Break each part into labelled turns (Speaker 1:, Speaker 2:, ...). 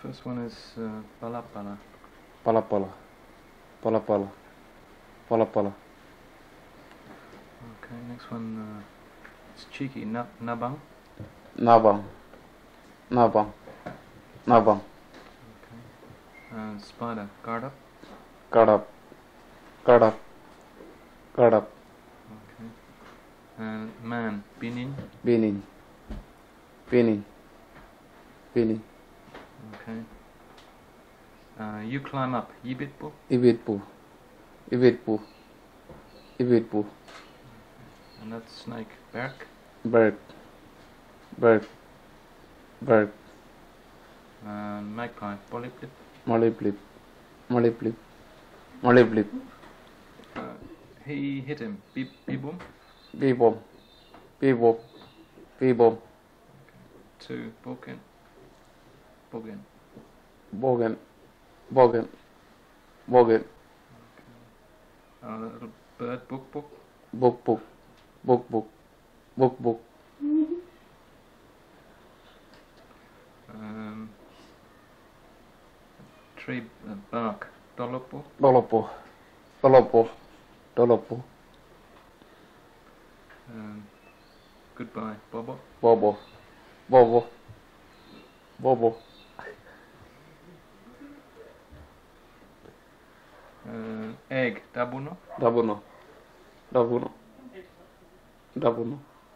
Speaker 1: First one is Palapala.
Speaker 2: Palapala. Palapala. Palapala.
Speaker 1: Okay, next one is cheeky. Nabang.
Speaker 2: Nabang. Nabang. Nabang.
Speaker 1: Okay. Spider. Gardap.
Speaker 2: Kadap. Kadap. Kadap.
Speaker 1: Okay. And man. Binin.
Speaker 2: Binin. Binin. Binin.
Speaker 1: Okay. You climb up. Yibitbu.
Speaker 2: Ibitpu. Ibitpu. Ibitpu.
Speaker 1: And that's snake. Berk.
Speaker 2: Berg. Berg. Berg.
Speaker 1: Magpie. Poliplip.
Speaker 2: Moliplip. Moliplip. Moliplip.
Speaker 1: He hit him. Bibum.
Speaker 2: Bebom. Bebom. Bebom.
Speaker 1: 2. Bogen. Bogen.
Speaker 2: Bogen. Bogen. Bogen.
Speaker 1: Little bird. Book.
Speaker 2: Book book. Book book. Book book.
Speaker 1: Tree. Bark. Dolopo.
Speaker 2: Dolopo. Dolopo. Dolopo.
Speaker 1: Goodbye. Bobo.
Speaker 2: Bobo. Bobo. Bobo.
Speaker 1: Egg. Dabuno.
Speaker 2: Dabuno. Dabuno. Dabuno.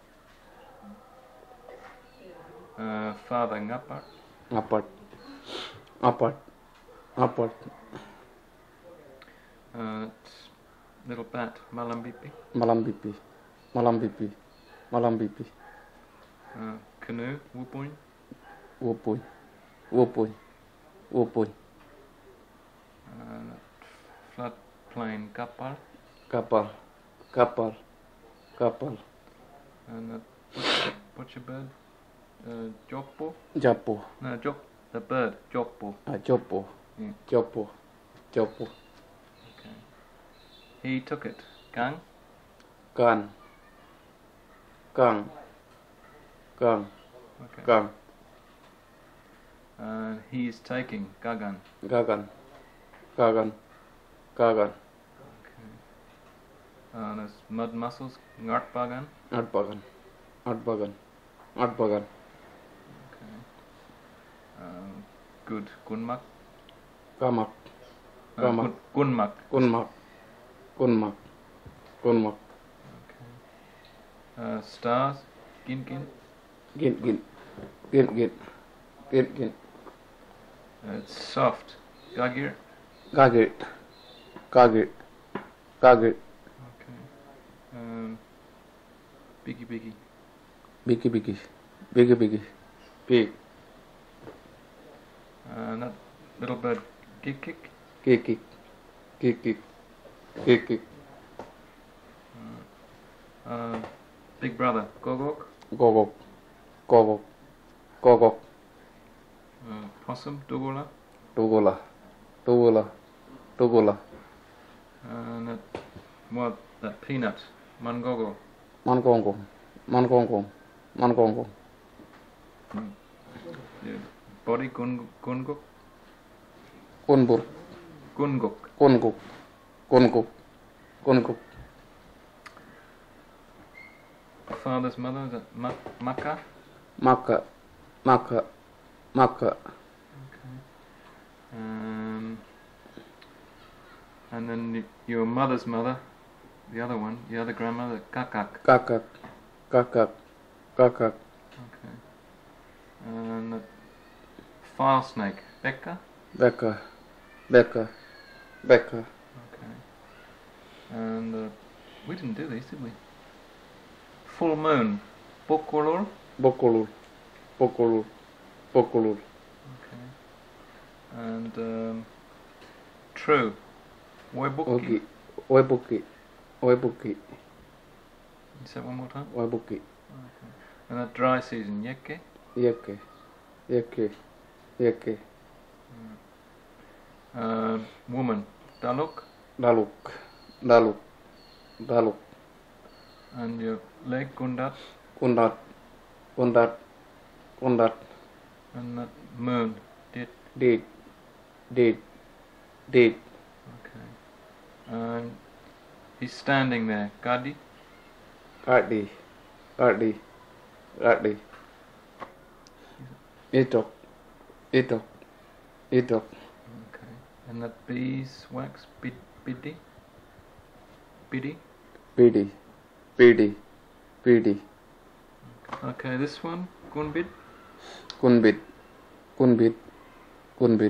Speaker 1: Father. Ngapar.
Speaker 2: Apart. Apart. Apart.
Speaker 1: Little bat. Malambipi.
Speaker 2: Malambipi. Malambipi. Malambipi.
Speaker 1: Canoe. Wupoin.
Speaker 2: Wupoy. Wupoy. Wupoy.
Speaker 1: Floodplain. Kapal.
Speaker 2: Kapal. Kapal. Kapal.
Speaker 1: And butcher bird. Jopo.
Speaker 2: Japo.
Speaker 1: No, the bird. Jopo.
Speaker 2: Jopo.
Speaker 1: Yeah.
Speaker 2: Jopo. Jopo.
Speaker 1: Okay. He took it. Gang.
Speaker 2: Gan. Gang. Gang.
Speaker 1: Okay.
Speaker 2: Gang.
Speaker 1: He's taking. Gagan.
Speaker 2: Gagan. Gagan. Gagan.
Speaker 1: Okay. There's mud mussels. Ngartbagan.
Speaker 2: Artbagan. Artbagan. Artbagan.
Speaker 1: Okay. Good. Gunmak.
Speaker 2: Gamak. Gamak.
Speaker 1: Gunmak.
Speaker 2: Gunmak. Gunmak. Gunmak.
Speaker 1: Okay. Stars. Gin.
Speaker 2: Gin. Gin. Gin. Gin. Gin. Gin.
Speaker 1: It's soft. Gagir.
Speaker 2: Gagir. Gagir. Gagir.
Speaker 1: Okay. Biggie.
Speaker 2: Biggie. Biggie. Biggie. Biggie. Pig.
Speaker 1: That little bird. Kick.
Speaker 2: Kick. Kick. Kick. Kick. Kick. Kick.
Speaker 1: Big brother. Gogok.
Speaker 2: Gogok. Gogok. Gogok.
Speaker 1: Possum. Dugola.
Speaker 2: Dugola. Dugola. Dugola.
Speaker 1: That peanut. Mangogo.
Speaker 2: Mangongo. Mangongo. Mangongo.
Speaker 1: Yeah. Body. Gunguk.
Speaker 2: Kunbur.
Speaker 1: Gunguk.
Speaker 2: Kunguk. Kunguk. Kunguk.
Speaker 1: Father's mother. Is that Maka?
Speaker 2: Maka. Maka. Maka.
Speaker 1: Okay. And then your mother's mother, the other one, the other grandmother, Kakak.
Speaker 2: Kakak. Kakak. Kakak.
Speaker 1: Okay. And the file snake, Becca.
Speaker 2: Becca. Becca. Becca.
Speaker 1: Okay. And we didn't do these, did we? Full moon, Bokolor.
Speaker 2: Bokolur. Bokolur. Bokolur.
Speaker 1: Okay. And true, Webuki.
Speaker 2: Ogi. Webuki. Webuki.
Speaker 1: You say one more time.
Speaker 2: Webuki.
Speaker 1: Okay. And that dry season, Yeke.
Speaker 2: Yeke. Yeke. Yeke.
Speaker 1: Woman, Daluk.
Speaker 2: Daluk. Daluk. Daluk.
Speaker 1: And your leg, Gundat.
Speaker 2: Kundat. Kundat. Kundat.
Speaker 1: And that moon, Did.
Speaker 2: Did. Did. Did.
Speaker 1: Okay. And he's standing there. Gadi.
Speaker 2: Gadi. Gadi. Gadi. Itok. Itok. Itok.
Speaker 1: Okay. And that beeswax. Biddy. Biddy.
Speaker 2: Pidi. Pidi. Pidi.
Speaker 1: Okay, this one. Gunbid.
Speaker 2: Kunbit. Kunbit. Kunbit.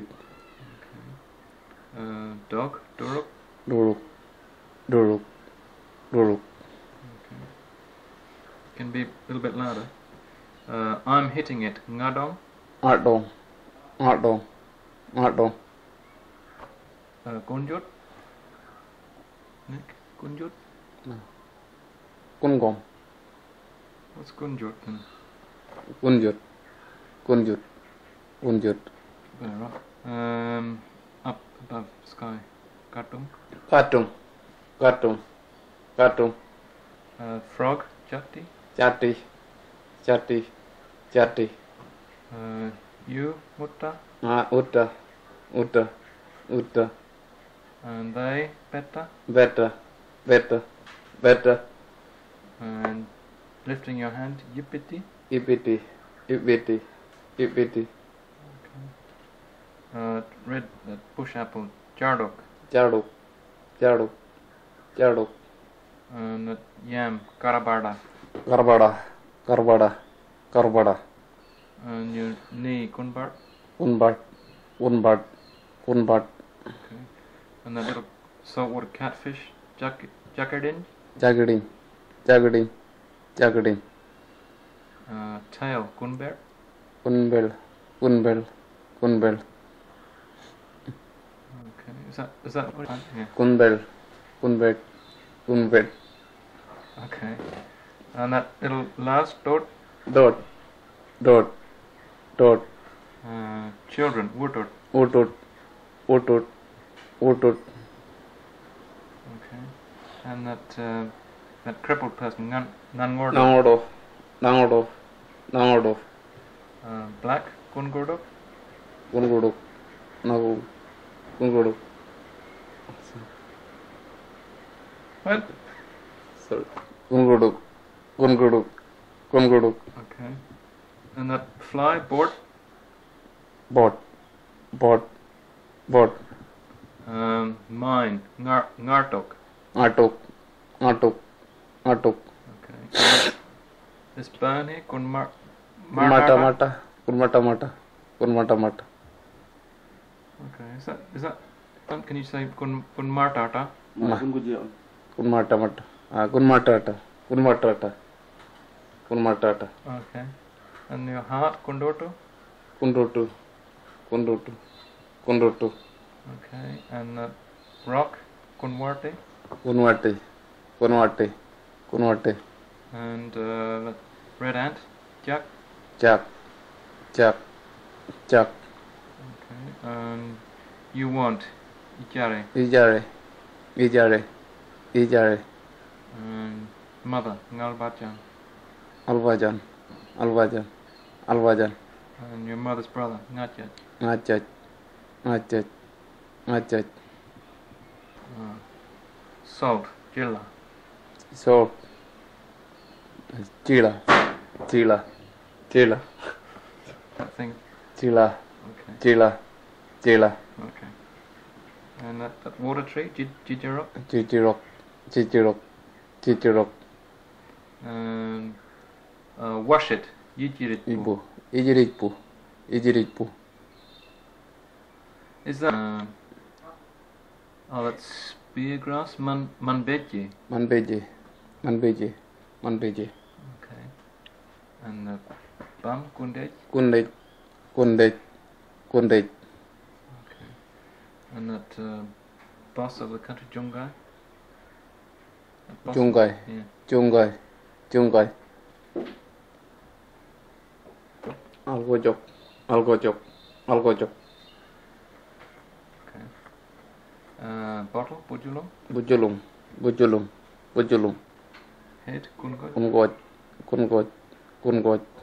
Speaker 1: Dog. Duruk.
Speaker 2: Duruk. Duruk. Duruk.
Speaker 1: Okay. Can be a little bit louder. I'm hitting it. Ngadong.
Speaker 2: Atdong. Atdong. Atdong.
Speaker 1: Kunjut. Nick. Kunjut.
Speaker 2: Kungom.
Speaker 1: What's Kunjut then?
Speaker 2: Kunjut. Kunjut. Kunjut.
Speaker 1: Better up. Up above sky. Katung.
Speaker 2: Katung. Katung. Katung.
Speaker 1: Frog. Jati.
Speaker 2: Chati. Chati. Chati.
Speaker 1: You. Mutta.
Speaker 2: Utta. Utta. Utta.
Speaker 1: And they. Beta.
Speaker 2: Better. Better. Better.
Speaker 1: And lifting your hand. Yipiti.
Speaker 2: Ipiti. Ipiti. Ipiti.
Speaker 1: Red. Bush apple. Jardok.
Speaker 2: Chaduk. Chaduk. Chaduk.
Speaker 1: And yam. Karabada.
Speaker 2: Karbada. Karbada. Karbada.
Speaker 1: And your knee. Kunbart.
Speaker 2: Unbat. Unbat. Unbat.
Speaker 1: Okay. And that little saltwater catfish. Jacardin.
Speaker 2: Jagading. Jagading. Jagading.
Speaker 1: Tail. Kunber.
Speaker 2: Kunbel. Kunbel. Kunbel.
Speaker 1: Okay. Is that what? Yeah.
Speaker 2: Kunbel. Kunbet. Kunbet.
Speaker 1: Okay. And that little last dot.
Speaker 2: Dot. Dot. Dot.
Speaker 1: Children. Wutut.
Speaker 2: Utut. Utut. Utut.
Speaker 1: Okay. And that crippled person. Nangordo.
Speaker 2: Nangodov. Nangodov. Nangodov.
Speaker 1: Black. Kungordok.
Speaker 2: Kunguduk. Nagu. Kunguduk.
Speaker 1: What?
Speaker 2: Sorry. Kunguduk. Kunguduk. Kunguduk.
Speaker 1: Okay. And that fly. Board.
Speaker 2: Bot. Bot. Bot.
Speaker 1: Mine. Ngartok.
Speaker 2: Atuk. Atuk. Atuk.
Speaker 1: Okay. This burn here.
Speaker 2: Mata
Speaker 1: Martata.
Speaker 2: mata. Kunmata mata. Kunmata mata.
Speaker 1: Okay. Is that? Can you say Kunmartata?
Speaker 2: Kunmata mata. Kunmatata. Kunmatata. Kunmatata.
Speaker 1: Okay. And your heart. Kundoto.
Speaker 2: Kundutu. Kundutu. Kundutu.
Speaker 1: Okay. And that rock. Kunwarte.
Speaker 2: Kunwate. Kunwate. Kunwate.
Speaker 1: And that red ant. Jack.
Speaker 2: Chak. Chak. Chak.
Speaker 1: Okay. And you want. Ichare.
Speaker 2: Ijare. Ijare. Ijare.
Speaker 1: And mother. Ngalbachan.
Speaker 2: Alvajan. Alvajan. Alvajan.
Speaker 1: And your mother's brother. Ngachat.
Speaker 2: Ngachat. Ngachat. Ngachat.
Speaker 1: Salt. Jilla.
Speaker 2: So. Chila. Chila. Chila.
Speaker 1: That thing.
Speaker 2: Chila.
Speaker 1: Okay.
Speaker 2: Chila. Chila.
Speaker 1: Okay. And that water tree. Jijirok.
Speaker 2: Chichirok. Chichirok. Chichirok.
Speaker 1: And wash it. Yijirit.
Speaker 2: Ibu. Ijiritpu. Ijiritpu.
Speaker 1: Is that? Oh, that's spear grass. Manbeji.
Speaker 2: Manbeje. Manbeje. Manbeje.
Speaker 1: Okay. And bum kundej.
Speaker 2: Kundej. Kundej. Kundej.
Speaker 1: Okay. And that boss of the country, Jungai. That boss-
Speaker 2: Jungai.
Speaker 1: Yeah.
Speaker 2: Jungai. Jungai. Algojok. Algojok. Algojok.
Speaker 1: Okay. Bottle, Bujulum.
Speaker 2: Bujulum. Bujulum. Bujulum.
Speaker 1: Head, Kungoj.
Speaker 2: Kungoj. Kungoj. Kungoj.